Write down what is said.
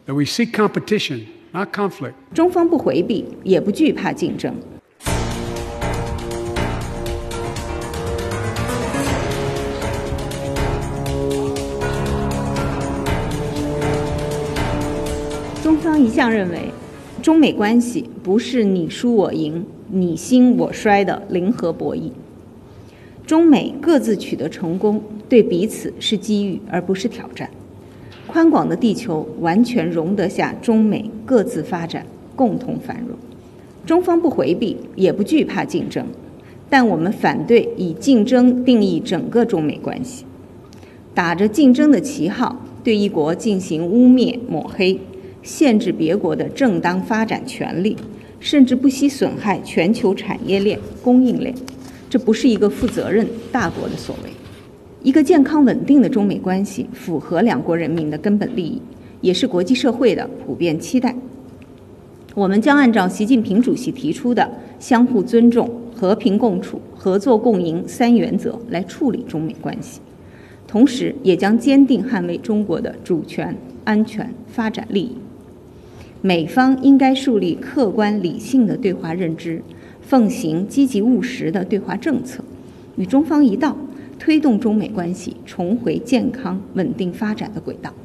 that we seek competition, not conflict. 中方不回避，也不惧怕竞争。中方一向认为，中美关系不是你输我赢、你兴我衰的零和博弈。中美各自取得成功，对彼此是机遇而不是挑战。宽广的地球完全容得下中美各自发展，共同繁荣。中方不回避，也不惧怕竞争，但我们反对以竞争定义整个中美关系，打着竞争的旗号对一国进行污蔑抹黑，限制别国的正当发展权利，甚至不惜损害全球产业链、供应链。这不是一个负责任大国的所为。一个健康稳定的中美关系符合两国人民的根本利益，也是国际社会的普遍期待。我们将按照习近平主席提出的相互尊重、和平共处、合作共赢三原则来处理中美关系，同时也将坚定捍卫中国的主权、安全、发展利益。美方应该树立客观理性的对华认知，奉行积极务实的对华政策，与中方一道推动中美关系重回健康稳定发展的轨道。